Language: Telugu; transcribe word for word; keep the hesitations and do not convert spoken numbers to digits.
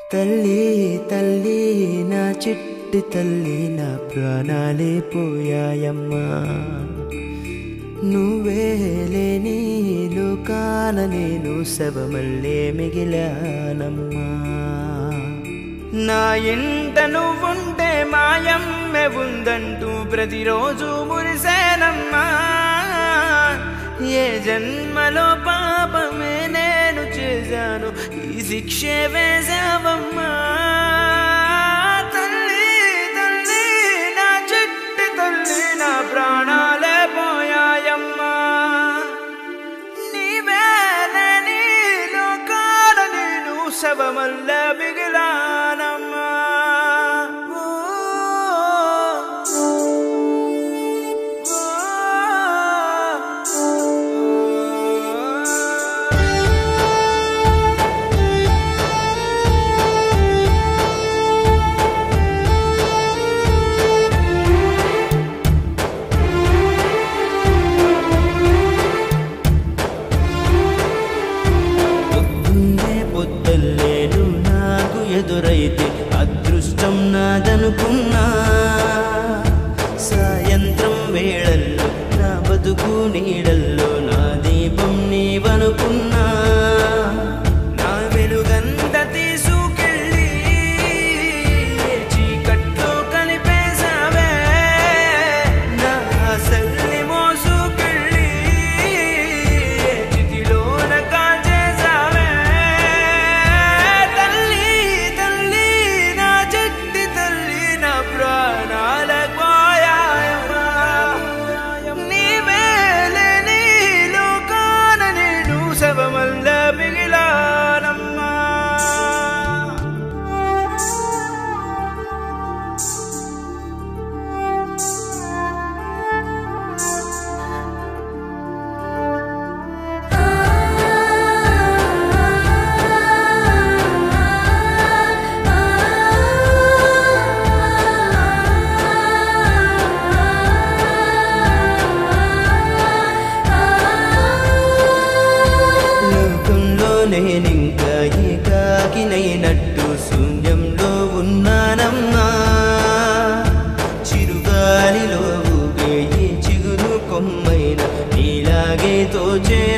తల్లి తల్లి నా చిట్టి తల్లి నా ప్రాణాలే పోయాయమ్మా నువ్వే లేని లోకాన నేను శవమల్లే మిగిలానమ్మా నా ఇంట నువ్వుంటే మాయమ్మె ఉందంటూ ప్రతిరోజు మురిసేనమ్మా ఏ జన్మలో పాపమే నేను చేశాను ఈ శిక్షే వేశావమ్మా తల్లి తల్లి నా చిట్టి తల్లి నా ప్రాణాలే పోయాయమ్మా నీవే లేని లోకాల నేను శవమల్లే మిగిలానమ్మా ఎదురైతే అదృష్టం నాదనుకున్నా సాయంత్రం వేళల్లో నా బతుకు నీడల్లో నా దీపం నీవనుకున్నా నా వెలుగంత తీసుకెళ్ళి చీకట్లో కలిపేశావే నా ఆశల్ని మోసుకెళ్ళి చితిలోన కాల్చేశావే నేనింకా ఏకాకినైనట్టు శూన్యంలో ఉన్నానమ్మా చిరుగాలిలో ఊగే ఈ చిగురు కొమ్మైన నీలాగే తోచే